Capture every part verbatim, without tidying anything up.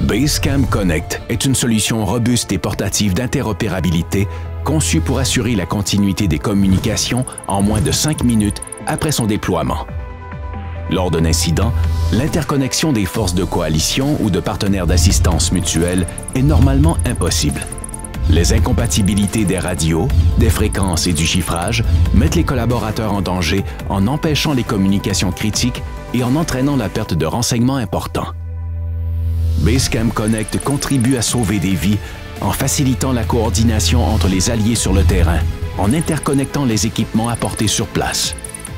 Basecamp Connect est une solution robuste et portative d'interopérabilité conçue pour assurer la continuité des communications en moins de cinq minutes après son déploiement. Lors d'un incident, l'interconnexion des forces de coalition ou de partenaires d'assistance mutuelle est normalement impossible. Les incompatibilités des radios, des fréquences et du chiffrage mettent les collaborateurs en danger en empêchant les communications critiques et en entraînant la perte de renseignements importants. Basecamp Connect contribue à sauver des vies en facilitant la coordination entre les alliés sur le terrain, en interconnectant les équipements apportés sur place.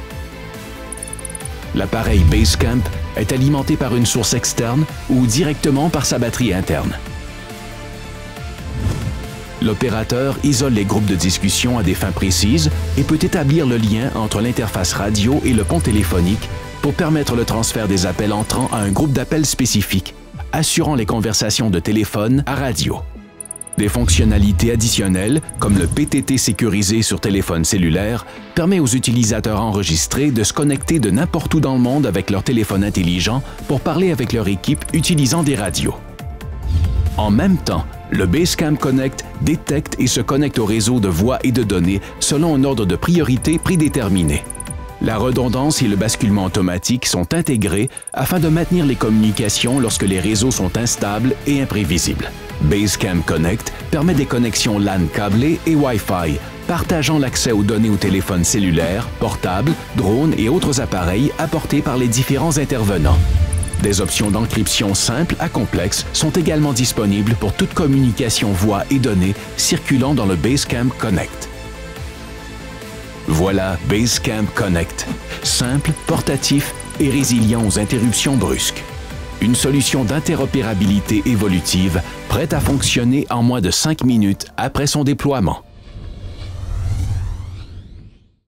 L'appareil Basecamp est alimenté par une source externe ou directement par sa batterie interne. L'opérateur isole les groupes de discussion à des fins précises et peut établir le lien entre l'interface radio et le pont téléphonique pour permettre le transfert des appels entrants à un groupe d'appels spécifique, assurant les conversations de téléphone à radio. Des fonctionnalités additionnelles, comme le P T T sécurisé sur téléphone cellulaire, permet aux utilisateurs enregistrés de se connecter de n'importe où dans le monde avec leur téléphone intelligent pour parler avec leur équipe utilisant des radios. En même temps, le Basecamp Connect détecte et se connecte au réseau de voix et de données selon un ordre de priorité prédéterminé. La redondance et le basculement automatique sont intégrés afin de maintenir les communications lorsque les réseaux sont instables et imprévisibles. Basecamp Connect permet des connexions LAN câblées et Wi-Fi, partageant l'accès aux données au téléphone cellulaire, portable, drones et autres appareils apportés par les différents intervenants. Des options d'encryption simples à complexes sont également disponibles pour toute communication voix et données circulant dans le Basecamp Connect. Voilà Basecamp Connect, simple, portatif et résilient aux interruptions brusques. Une solution d'interopérabilité évolutive prête à fonctionner en moins de cinq minutes après son déploiement.